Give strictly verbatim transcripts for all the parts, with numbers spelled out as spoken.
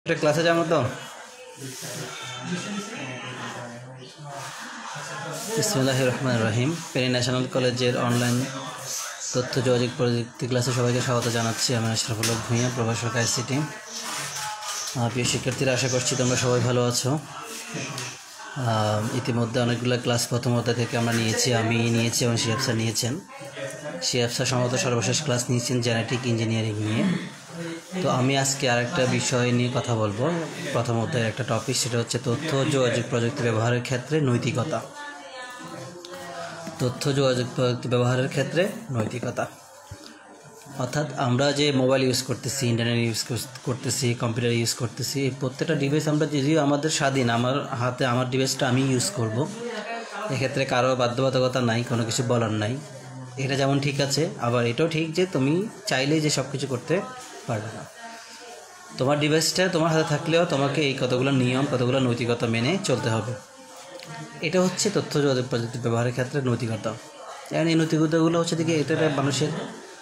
একটা ক্লাসে যাবো তো। বিসমিল্লাহির রহমানির রহিম। পেনি ন্যাশনাল কলেজের অনলাইন তথ্য যোগাযোগ প্রযুক্তি ক্লাসে সবাইকে স্বাগত জানাচ্ছি। আমি আশরাফুল হক ভূঁইয়া, প্রভাষক আইসিটি। প্রিয় শিক্ষার্থীরা, আশা করছি তোমরা সবাই ভালো আছো। ইতিমধ্যে অনেকগুলো ক্লাস প্রথম অধ্যায় থেকে আমরা নিয়েছি, আমি নিয়েছি এবং শিহাব স্যার নিয়েছেন। শিহাব স্যার সম্ভবত সর্বশেষ ক্লাস নিয়েছেন জেনেটিক ইঞ্জিনিয়ারিং নিয়ে। তো আমি আজকে আরেকটা বিষয় নিয়ে কথা বলবো। প্রথম অধ্যায়ের একটা টপিক, সেটা হচ্ছে তথ্য যোগাযোগ প্রযুক্তি ব্যবহারের ক্ষেত্রে নৈতিকতা। তথ্য যোগাযোগ প্রযুক্তি ব্যবহারের ক্ষেত্রে নৈতিকতা অর্থাৎ আমরা যে মোবাইল ইউজ করতেছি, ইন্টারনেট ইউজ করতেছি, কম্পিউটার ইউজ করতেছি, এই প্রত্যেকটা ডিভাইস আমরা যদিও আমাদের স্বাধীন, আমার হাতে আমার ডিভাইসটা আমি ইউজ করব, এক্ষেত্রে কারো বাধ্যবাধকতা নাই, কোনো কিছু বলার নাই। এটা যেমন ঠিক আছে, আবার এটাও ঠিক যে তুমি চাইলেই যে সব কিছু করতে পারবে না। তোমার ডিভাইসটা তোমার হাতে থাকলেও তোমাকে এই কতগুলো নিয়ম, কতগুলো নৈতিকতা মেনে চলতে হবে। এটা হচ্ছে তথ্য যোগাযোগ প্রযুক্তি ব্যবহারের ক্ষেত্রে নৈতিকতা। এবং এই নৈতিকতাগুলো হচ্ছে দিকে এটা মানুষের,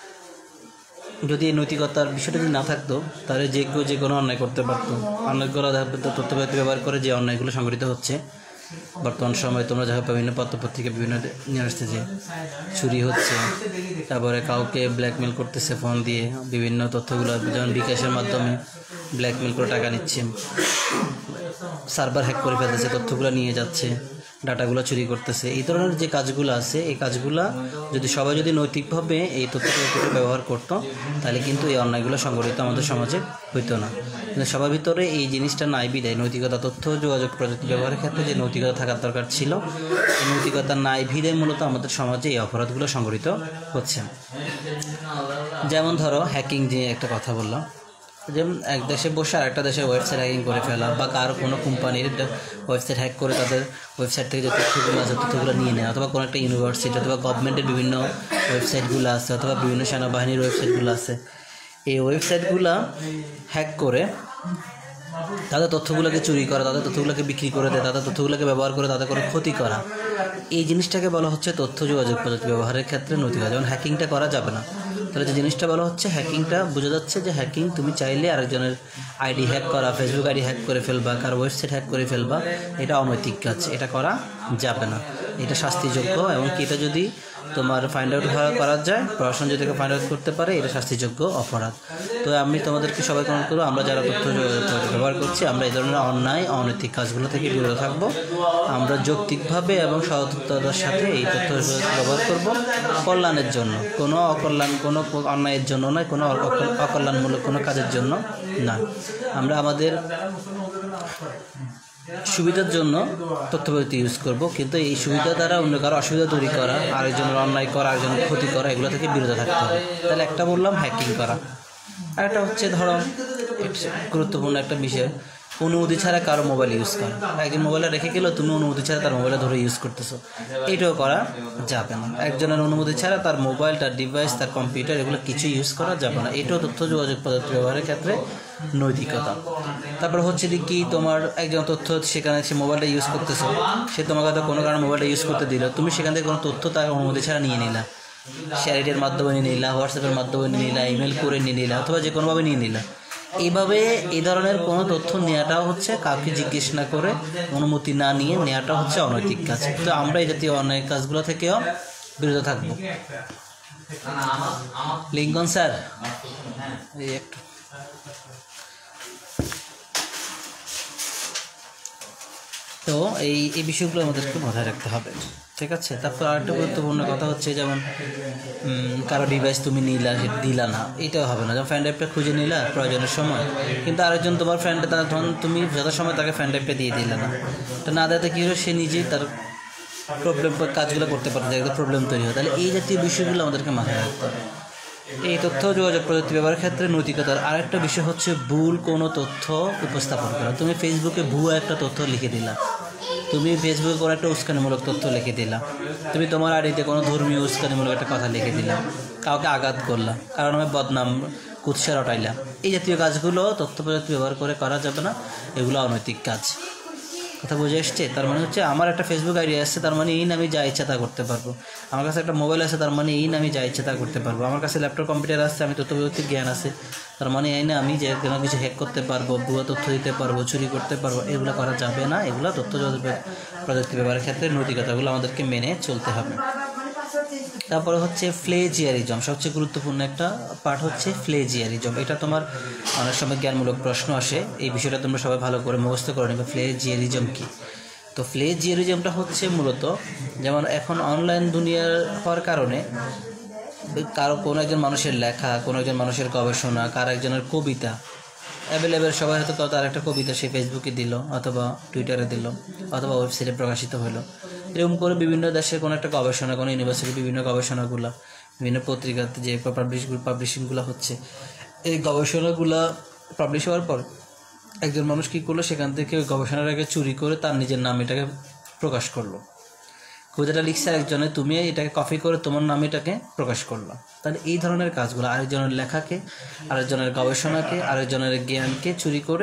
যদি এই নৈতিকতার বিষয়টা যদি না থাকতো তাহলে যে কেউ যে কোনো অন্যায় করতে পারতো। অন্যায়গুলো তথ্য প্রযুক্তি ব্যবহার করে যে অন্যায়গুলো সংঘটিত হচ্ছে বর্তমান সময়ে, তোমরা যা বিভিন্ন পত্রপত্রিকা বিভিন্ন নিউজে যে চুরি হচ্ছে, তারপরে কাউকে ব্ল্যাকমেল করতেছে ফোন দিয়ে, বিভিন্ন তথ্যগুলো যেমন বিকাশের মাধ্যমে ব্ল্যাকমেল করে টাকা নিচ্ছে, সার্ভার হ্যাক করে ফেলতেছে, তথ্যগুলো নিয়ে যাচ্ছে, ডাটাগুলো চুরি করতেছে। এই ধরনের যে কাজগুলো আছে, এই কাজগুলো যদি সবাই যদি নৈতিকভাবে এই তথ্যগুলো ব্যবহার করতো তাহলে কিন্তু এই অন্যায়গুলো সংগঠিত আমাদের সমাজে হইতো না। কিন্তু সবার ভিতরে এই জিনিসটা নাই বিদায় নৈতিকতা, তথ্য যোগাযোগ প্রযুক্তি ব্যবহারের ক্ষেত্রে যে নৈতিকতা থাকার দরকার ছিল, এই নৈতিকতা নাই বিদায় মূলত আমাদের সমাজে এই অপরাধগুলো সংগঠিত হচ্ছে। যেমন ধরো হ্যাকিং যে একটা কথা বললাম, যেমন এক দেশে বসে আরেকটা দেশের ওয়েবসাইট হ্যাকিং করে ফেলা, বা কারো কোনো কোম্পানির ওয়েবসাইট হ্যাক করে তাদের ওয়েবসাইট থেকে যে তথ্যগুলো আছে তথ্যগুলো নিয়ে নেয়, অথবা কোনো একটা ইউনিভার্সিটি অথবা গভর্নমেন্টের বিভিন্ন ওয়েবসাইটগুলো আছে, অথবা বিভিন্ন সেনাবাহিনীর ওয়েবসাইটগুলো আছে, এই ওয়েবসাইটগুলো হ্যাক করে তাদের তথ্যগুলোকে চুরি করা, তাদের তথ্যগুলোকে বিক্রি করে দেয়, তাদের তথ্যগুলোকে ব্যবহার করে তাদের কোনো ক্ষতি করা, এই জিনিসটাকে বলা হচ্ছে তথ্য যোগাযোগ প্রযুক্তি ব্যবহারের ক্ষেত্রে নৈতিকতা। যেমন হ্যাকিংটা করা যাবে না, তাহলে যে জিনিসটা বলা হচ্ছে হ্যাকিংটা, বোঝা যাচ্ছে যে হ্যাকিং তুমি চাইলে আরেকজনের আইডি হ্যাক করা, ফেসবুক আইডি হ্যাক করে ফেলবা, কার ওয়েবসাইট হ্যাক করে ফেলবা, এটা অনৈতিক কাজ, এটা করা যাবে না, এটা শাস্তিযোগ্য। এবং কি এটা যদি তোমার ফাইন্ড আউট করা যায়, প্রশাসন যদি ফাইন্ড আউট করতে পারে, এটা শাস্তিযোগ্য অপরাধ। তো আমি তোমাদেরকে সবাই অনুরোধ করবো, আমরা যারা তথ্য ব্যবহার করছি, আমরা এই ধরনের অন্যায় অনৈতিক কাজগুলো থেকে বিরত থাকবো। আমরা যৌক্তিকভাবে এবং সততার সাথে এই তথ্য ব্যবহার করব কল্যাণের জন্য, কোনো অকল্যাণ, কোনো অন্যায়ের জন্য নয়, কোনো অকল্যাণমূলক কোনো কাজের জন্য না। আমরা আমাদের সুবিধার জন্য তথ্য প্রযুক্তি ইউজ করব, কিন্তু এই সুবিধা দ্বারা অন্য কারো অসুবিধা তৈরি করা, আরেকজনের অন্যায় করা, আরেকজনের ক্ষতি করা, এগুলো থেকে বিরত থাকতে হবে। তাহলে একটা বললাম হ্যাকিং করা, আর একটা হচ্ছে ধরো গুরুত্বপূর্ণ একটা বিষয়, অনুমতি ছাড়া কারো মোবাইল ইউজ করা। একজন মোবাইলে রেখে গেলেও তুমি অনুমতি ছাড়া তার মোবাইলে ধরে ইউজ করতেছো, এইটাও করা যাবে না। একজনের অনুমতি ছাড়া তার মোবাইল, তার ডিভাইস, তার কম্পিউটার, এগুলো কিছু ইউজ করা যাবে না। এটাও তথ্য যোগাযোগ প্রযুক্তি ব্যবহারের ক্ষেত্রে নৈতিকতা। তারপর হচ্ছে কি, তোমার একজন তথ্য সেখানে সে মোবাইলটা ইউজ করতেছো, সে তোমাকে হয়তো কোনো কারণে মোবাইলটা ইউজ করতে দিল, তুমি সেখান থেকে কোনো তথ্য তার অনুমতি ছাড়া নিয়ে নিলা, শেয়ারের মাধ্যমে নিয়ে নিলা, হোয়াটসঅ্যাপের মাধ্যমে নিয়ে নিলা, ইমেল করে নিয়ে নিলা, অথবা যে কোনোভাবে নিয়ে নিলা। এইভাবে এই ধরনের কোনো তথ্য নেওয়াটাও হচ্ছে কাউকে জিজ্ঞেস না করে, অনুমতি না নিয়ে নেওয়াটা হচ্ছে অনৈতিক কাজ। তো আমরা এই জাতীয় অনৈতিক কাজগুলো থেকেও বিরত থাকবো। লিঙ্কন স্যার, এই একটু তো এই এই বিষয়গুলো আমাদেরকে মাথায় রাখতে হবে, ঠিক আছে। তারপর আরেকটা গুরুত্বপূর্ণ কথা হচ্ছে, যেমন কারো ডিভাইস তুমি নিলা, সেটা দিলা না, এটাও হবে না। যেমন ফ্যান ড্রাইভটা খুঁজে নিলা প্রয়োজনের সময়, কিন্তু আরেকজন তোমার ফ্রেন্ডে, তার ধরুন তুমি যথাসময় তাকে ফ্যান ড্রাইভটা দিয়ে দিলে না, তো না দেওয়াতে কী হলো, সে নিজেই তার প্রবলেম কাজগুলো করতে পারে, একটা প্রবলেম তৈরি হয়। তাহলে এই জাতীয় বিষয়গুলো আমাদেরকে মাথায় রাখতে হবে। এই তথ্য যোগাযোগ প্রযুক্তি ব্যবহারের ক্ষেত্রে নৈতিকতার আরেকটা বিষয় হচ্ছে ভুল কোনো তথ্য উপস্থাপন করা। তুমি ফেসবুকে ভুয়া একটা তথ্য লিখে দিলা, তুমি ফেসবুকে কোনো একটা উস্কানিমূলক তথ্য লিখে দিলা, তুমি তোমার আইডিতে কোনো ধর্মীয় উস্কানিমূলক একটা কথা লিখে দিলা, কাউকে আঘাত করলা, কারণ আমি বদনাম কুৎসা রটাইলা, এই জাতীয় কাজগুলো তথ্য প্রযুক্তি ব্যবহার করে করা যাবে না, এগুলো অনৈতিক কাজ। কথা বুঝে এসছে? তার মানে হচ্ছে আমার একটা ফেসবুক আইডি আসছে, তার মানে এই না আমি যা ইচ্ছা তা করতে পারবো। আমার কাছে একটা মোবাইল আছে, তার মানে এই না আমি যা ইচ্ছা তা করতে পারবো। আমার কাছে ল্যাপটপ কম্পিউটার আসছে, আমি তথ্য প্রযুক্তির জ্ঞান আছে, তার মানে এই না আমি যে কোনো কিছু হ্যাক করতে পারবো, ভুয়া তথ্য দিতে পারবো, চুরি করতে পারবো। এগুলো করা যাবে না। এগুলো তথ্য প্রযুক্তি ব্যবহারের ক্ষেত্রে নৈতিকতাগুলো আমাদেরকে মেনে চলতে হবে। তারপরে হচ্ছে প্লেজিয়ারিজম, সবচেয়ে গুরুত্বপূর্ণ একটা পার্ট হচ্ছে প্লেজিয়ারিজম। এটা তোমার অনেক সময় জ্ঞানমূলক প্রশ্ন আসে, এই বিষয়টা তোমরা সবাই ভালো করে মুখস্থ করে নেবে। প্লেজিয়ারিজম কি? তো প্লেজিয়ারিজমটা হচ্ছে মূলত, যেমন এখন অনলাইন দুনিয়ার হওয়ার কারণে কারো কোনো একজন মানুষের লেখা, কোনো একজন মানুষের গবেষণা, কারো একজনের কবিতা অ্যাভেলেবেল, সবাই হয়তো তার একটা কবিতা সে ফেসবুকে দিল, অথবা টুইটারে দিল, অথবা ওয়েবসাইটে প্রকাশিত হলো। এরকম করে বিভিন্ন দেশের কোনো একটা গবেষণা, কোনো ইউনিভার্সিটির বিভিন্ন গবেষণাগুলো বিভিন্ন পত্রিকাতে যে পাবলিশ পাবলিশিংগুলো হচ্ছে, এই গবেষণাগুলো পাবলিশ হওয়ার পর একজন মানুষ কী করলো, সেখান থেকে ওই গবেষণাটাকে চুরি করে তার নিজের নাম এটাকে প্রকাশ করলো। কবিতাটা লিখছে একজনে, তুমি এটাকে কপি করে তোমার নাম এটাকে প্রকাশ করলো। তাহলে এই ধরনের কাজগুলো আরেকজনের লেখাকে, আরেকজনের গবেষণাকে, আরেকজনের জ্ঞানকে চুরি করে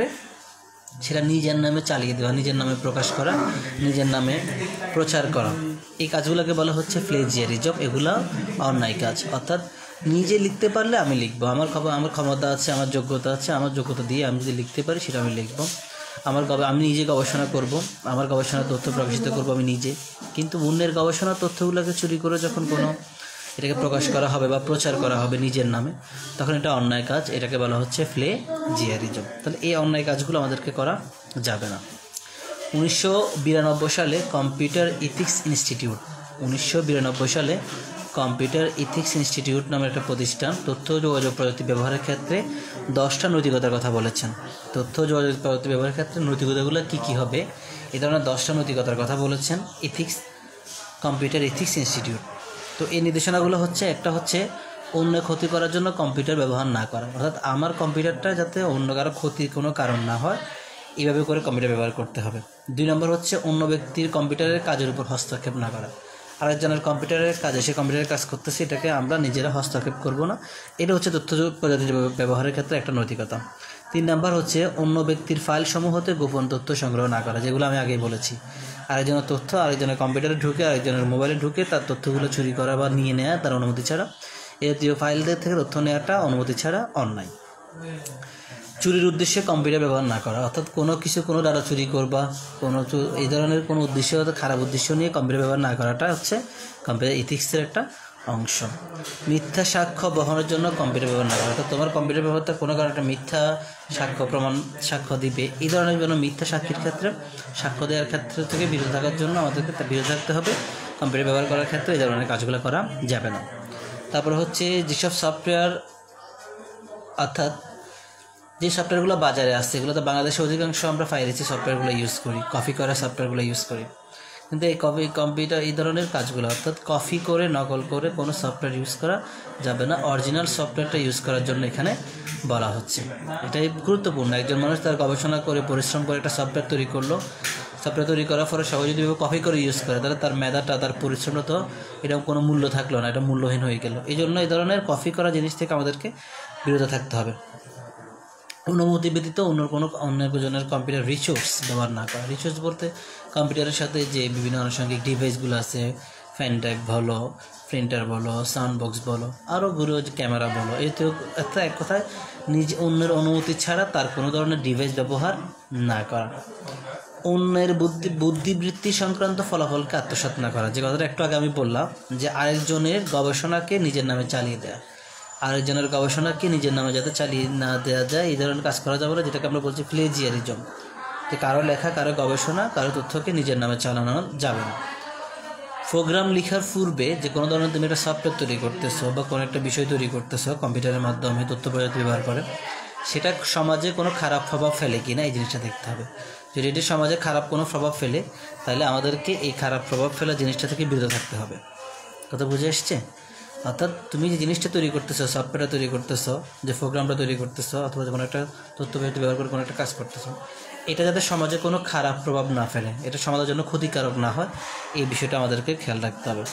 সেটা নিজের নামে চালিয়ে দেওয়া, নিজের নামে প্রকাশ করা, নিজের নামে প্রচার করা, এই কাজগুলোকে বলা হচ্ছে প্লেজিয়ারিজম। এগুলো অন্যায় কাজ। অর্থাৎ নিজে লিখতে পারলে আমি লিখবো, আমার খবর আমার ক্ষমতা আছে, আমার যোগ্যতা আছে, আমার যোগ্যতা দিয়ে আমি যদি লিখতে পারি সেটা আমি লিখবো। আমার আমি নিজে গবেষণা করব, আমার গবেষণার তথ্য প্রকাশিত করব আমি নিজে। কিন্তু অন্যের গবেষণার তথ্যগুলোকে চুরি করে যখন কোনো এটাকে প্রকাশ করা হবে বা প্রচার করা হবে নিজের নামে, তখন এটা অন্যায় কাজ। এটাকে বলা হচ্ছে প্লেজিয়ারিজম। তাহলে এই অন্যায় কাজগুলো আমাদেরকে করা যাবে না। উনিশশো বিরানব্বই সালে কম্পিউটার ইথিক্স ইনস্টিটিউট উনিশশো বিরানব্বই সালে কম্পিউটার ইথিক্স ইনস্টিটিউট নামের একটা প্রতিষ্ঠান তথ্য যোগাযোগ প্রযুক্তি ব্যবহারের ক্ষেত্রে দশটা নৈতিকতার কথা বলেছেন। তথ্য যোগাযোগ প্রযুক্তি ব্যবহারের ক্ষেত্রে নৈতিকতাগুলো কী কী হবে, এই ধরনের দশটা নৈতিকতার কথা বলেছেন ইথিক্স কম্পিউটার ইথিক্স ইনস্টিটিউট। তো এই নির্দেশনাগুলো হচ্ছে, একটা হচ্ছে অন্য ক্ষতি করার জন্য কম্পিউটার ব্যবহার না করা, অর্থাৎ আমার কম্পিউটারটা যাতে অন্য কারো ক্ষতির কোনো কারণ না হয়, এইভাবে করে কম্পিউটার ব্যবহার করতে হবে। দুই নম্বর হচ্ছে অন্য ব্যক্তির কম্পিউটারের কাজের উপর হস্তক্ষেপ না করা। আরেকজনের কম্পিউটারের কাজে, সে কম্পিউটারের কাজ করতেছে, এটাকে আমরা নিজেরা হস্তক্ষেপ করব না। এটা হচ্ছে তথ্য প্রযুক্তি ব্যবহারের ক্ষেত্রে একটা নৈতিকতা। তিন নম্বর হচ্ছে অন্য ব্যক্তির ফাইল সমূহতে গোপন তথ্য সংগ্রহ না করা, যেগুলো আমি আগেই বলেছি। আরেকজনের তথ্য আরেকজনের কম্পিউটারে ঢুকে, আরেকজনের মোবাইলে ঢুকে তার তথ্যগুলো চুরি করা বা নিয়ে নেওয়া তার অনুমতি ছাড়া, এই জাতীয় ফাইলদের থেকে তথ্য নেওয়াটা অনুমতি ছাড়া অন্যায়। চুরির উদ্দেশ্যে কম্পিউটার ব্যবহার না করা, অর্থাৎ কোনো কিছু কোনো ডাটা চুরি করবা, কোনো এই ধরনের কোনো উদ্দেশ্য, খারাপ উদ্দেশ্য নিয়ে কম্পিউটার ব্যবহার না করাটা হচ্ছে কম্পিউটার ইথিক্সের একটা অংশ। মিথ্যা সাক্ষ্য বহনের জন্য কম্পিউটার ব্যবহার না করা, অর্থাৎ তোমার কম্পিউটার ব্যবহারটা কোনো কারণে একটা মিথ্যা সাক্ষ্য প্রমাণ সাক্ষ্য দিবে, এই ধরনের জন্য মিথ্যা সাক্ষীর ক্ষেত্রে, সাক্ষ্য দেওয়ার ক্ষেত্র থেকে বিরত থাকার জন্য আমাদেরকে বিরত থাকতে হবে। কম্পিউটার ব্যবহার করার ক্ষেত্রে এই ধরনের কাজগুলো করা যাবে না। তারপর হচ্ছে যেসব সফটওয়্যার, অর্থাৎ যে সফটওয়্যারগুলো বাজারে আসছে, এগুলো তো বাংলাদেশে অধিকাংশ আমরা পাইরেসি সফটওয়্যারগুলো ইউজ করি, কপি করা সফটওয়্যারগুলো ইউজ করি। কিন্তু এই কপি কম্পিউটার এই ধরনের কাজগুলো, অর্থাৎ কপি করে নকল করে কোনো সফটওয়্যার ইউজ করা যাবে না। অরিজিনাল সফটওয়্যারটা ইউজ করার জন্য এখানে বলা হচ্ছে। এটাই গুরুত্বপূর্ণ। একজন মানুষ তার গবেষণা করে পরিশ্রম করে একটা সফটওয়্যার তৈরি করলো, সফটওয়্যার তৈরি করার পরে সবাই যদি কপি করে ইউজ করে, তাহলে তার মেধাটা, তার পরিশ্রমটা তো এরকম কোনো মূল্য থাকলো না, এটা মূল্যহীন হয়ে গেল। এই জন্য এই ধরনের কপি করা জিনিস থেকে আমাদেরকে বিরত থাকতে হবে। অনুমতি ব্যতীত অন্য কোনো অন্য জনের কম্পিউটার রিসোর্স ব্যবহার না করা। রিসোর্স বলতে কম্পিউটারের সাথে যে বিভিন্ন আনুষঙ্গিক ডিভাইসগুলো আছে, ফ্যান ড্রাইভ বলো, প্রিন্টার বলো, সাউন্ড বক্স বলো, আরও গুলো ক্যামেরা বলো, এই তো একটা এক কথায় নিজ অন্যের অনুমতি ছাড়া তার কোনো ধরনের ডিভাইস ব্যবহার না করা। অন্যের বুদ্ধি বুদ্ধিবৃত্তি সংক্রান্ত ফলাফলকে আত্মসাৎ না করা, যে কথাটা একটু আগে আমি বললাম, যে আরেকজনের গবেষণাকে নিজের নামে চালিয়ে দেওয়া, আরেকজনের গবেষণাকে নিজের নামে যাতে চালিয়ে না দেওয়া যায়, এই ধরনের কাজ করা যাবে না, যেটাকে আমরা বলছি প্লেজিয়ারিজম। যে কারো লেখা, কারো গবেষণা, কারো তথ্যকে নিজের নামে চালানো যাবে না। প্রোগ্রাম লেখার পূর্বে যে কোনো ধরনের তুমি একটা সফটওয়্যার তৈরি করতেছো বা কোনো একটা বিষয় তৈরি করতেছো কম্পিউটারের মাধ্যমে তথ্য প্রযুক্তি ব্যবহার করে, সেটা সমাজে কোনো খারাপ প্রভাব ফেলে কি না এই জিনিসটা দেখতে হবে। যদি এটি সমাজে খারাপ কোনো প্রভাব ফেলে, তাহলে আমাদেরকে এই খারাপ প্রভাব ফেলা জিনিসটা থেকে বিরত থাকতে হবে। কথা বুঝে এসছে? অর্থাৎ তুমি যে জিনিসটা তৈরি করতেছো, সফটওয়্যারটা তৈরি করতেছো, যে প্রোগ্রামটা তৈরি করতেছো, অথবা কোনো একটা তথ্য প্রযুক্তি ব্যবহার করে কোনো একটা কাজ করতেছো, এটা যাতে সমাজে কোনো খারাপ প্রভাব না ফেলে, এটা সমাজের জন্য ক্ষতিকারক না হয়, এই বিষয়টা আমাদেরকে খেয়াল রাখতে হবে।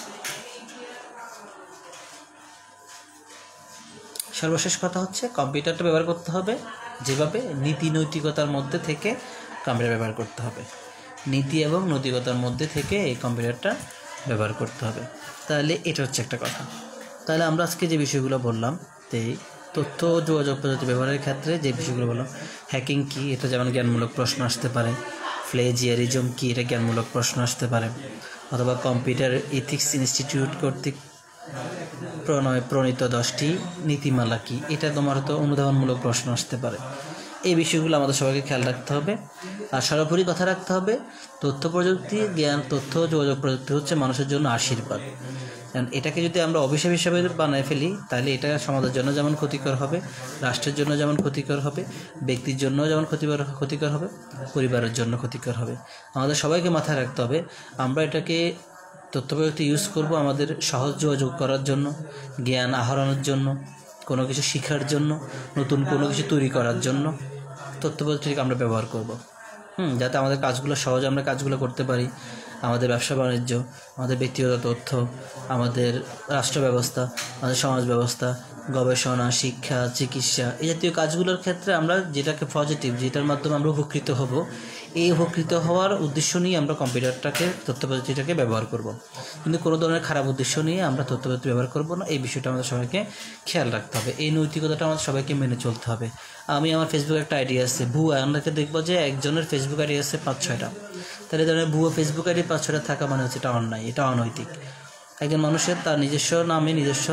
সর্বশেষ কথা হচ্ছে কম্পিউটারটা ব্যবহার করতে হবে যেভাবে নীতি নৈতিকতার মধ্যে থেকে কম্পিউটার ব্যবহার করতে হবে। নীতি এবং নৈতিকতার মধ্যে থেকে এই কম্পিউটারটা ব্যবহার করতে হবে। তাহলে এটা হচ্ছে একটা কথা। তাহলে আমরা আজকে যে বিষয়গুলো বললাম, এই তথ্য যোগাযোগ প্রযুক্তি ব্যবহারের ক্ষেত্রে যে বিষয়গুলো বললাম, হ্যাকিং কী, এটা যেমন জ্ঞানমূলক প্রশ্ন আসতে পারে। প্লেজিয়ারিজম কী, এটা জ্ঞানমূলক প্রশ্ন আসতে পারে। অথবা কম্পিউটার এথিক্স ইনস্টিটিউট কর্তৃক প্রণয় প্রণীত দশটি নীতিমালা কী, এটা তোমার তো অনুধাবনমূলক প্রশ্ন আসতে পারে। এই বিষয়গুলো আমাদের সবাইকে খেয়াল রাখতে হবে। আর সর্বোপরি কথা রাখতে হবে, তথ্য প্রযুক্তি জ্ঞান তথ্য যোগাযোগ প্রযুক্তি হচ্ছে মানুষের জন্য আশীর্বাদ। কারণ এটাকে যদি আমরা অভিশাপ হিসাবে বানায় ফেলি, তাহলে এটা সমাজের জন্য যেমন ক্ষতিকর হবে, রাষ্ট্রের জন্য যেমন ক্ষতিকর হবে, ব্যক্তির জন্য যেমন ক্ষতিকর ক্ষতিকর হবে, পরিবারের জন্য ক্ষতিকর হবে। আমাদের সবাইকে মাথায় রাখতে হবে, আমরা এটাকে তথ্য প্রযুক্তি ইউজ করব আমাদের সহজ যোগাযোগ করার জন্য, জ্ঞান আহরণের জন্য, কোনো কিছু শেখার জন্য, নতুন কোনো কিছু তৈরি করার জন্য তথ্য প্রযুক্তিকে আমরা ব্যবহার করব। হুম যাতে আমাদের কাজগুলো সহজে আমরা কাজগুলো করতে পারি। আমাদের ব্যবসা বাণিজ্য, আমাদের ব্যক্তিগত তথ্য, আমাদের রাষ্ট্র ব্যবস্থা, আমাদের সমাজ ব্যবস্থা, গবেষণা, শিক্ষা, চিকিৎসা, এই জাতীয় কাজগুলোর ক্ষেত্রে আমরা যেটাকে পজিটিভ, যেটার মাধ্যমে আমরা উপকৃত হব, এই উপকৃত হওয়ার উদ্দেশ্য নিয়ে আমরা কম্পিউটারটাকে তথ্য প্রযুক্তিটাকে ব্যবহার করব। কিন্তু কোনো ধরনের খারাপ উদ্দেশ্য নিয়ে আমরা তথ্য প্রযুক্তি ব্যবহার করব না। এই বিষয়টা আমাদের সবাইকে খেয়াল রাখতে হবে। এই নৈতিকতাটা আমাদের সবাইকে মেনে চলতে হবে। আমি আমার ফেসবুকে একটা আইডি আছে ভুয়া, আমাকে দেখবো যে একজনের ফেসবুক আইডি আছে পাঁচ ছয়টা, তাহলে এই ধরনের ভুয়া ফেসবুক আইডি পাঁচ ছয়টা থাকা মানে হচ্ছে এটা অন্যায়, এটা অনৈতিক। একজন মানুষের তার নিজস্ব নামে নিজস্ব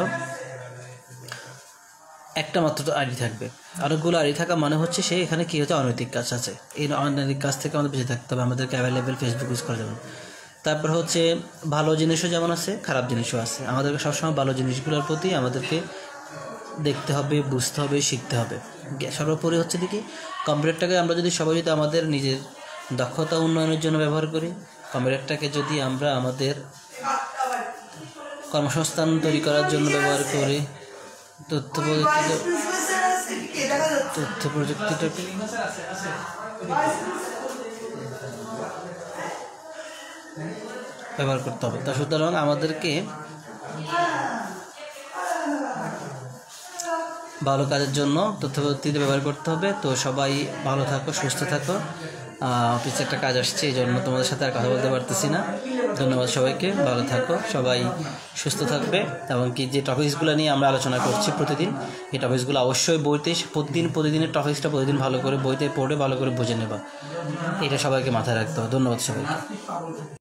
একটা মাত্র আইডি থাকবে, অনেকগুলো আইডি থাকা মানে হচ্ছে সে এখানে কী হচ্ছে অনৈতিক কাজ আছে। এই অনৈতিক কাজ থেকে আমাদের বেঁচে থাকতে হবে, আমাদেরকে অ্যাভেলেবেল ফেসবুক ইউজ করা যাবে। তারপর হচ্ছে ভালো জিনিসও যেমন আছে, খারাপ জিনিসও আছে। আমাদেরকে সবসময় ভালো জিনিসগুলোর প্রতি আমাদেরকে দেখতে হবে, বুঝতে হবে, শিখতে হবে। সর্বোপরি হচ্ছে দেখি কম্পিউটারটাকে আমরা যদি সবাই যদি আমাদের নিজের দক্ষতা উন্নয়নের জন্য ব্যবহার করি, কম্পিউটারটাকে যদি আমরা আমাদের কর্মসংস্থান তৈরি করার জন্য ব্যবহার করি, তথ্য প্রযুক্তি তথ্য প্রযুক্তিটা ব্যবহার করতে হবে। তা সুতরাং আমাদেরকে ভালো কাজের জন্য তথ্য প্রযুক্তিতে ব্যবহার করতে হবে। তো সবাই ভালো থাকো, সুস্থ থাকো। অফিসে একটা কাজ আসছে, এই জন্য তোমাদের সাথে আর কথা বলতে পারতেছি না। ধন্যবাদ সবাইকে, ভালো থাকো, সবাই সুস্থ থাকবে। এবং কি যে টপিকসগুলো নিয়ে আমরা আলোচনা করছি প্রতিদিন, এই টপিকসগুলো অবশ্যই বইতে প্রতিদিন প্রতিদিনের টপিকসটা প্রতিদিন ভালো করে বইতে পড়ে ভালো করে বুঝে নেবা, এটা সবাইকে মাথায় রাখতে হবে। ধন্যবাদ সবাইকে।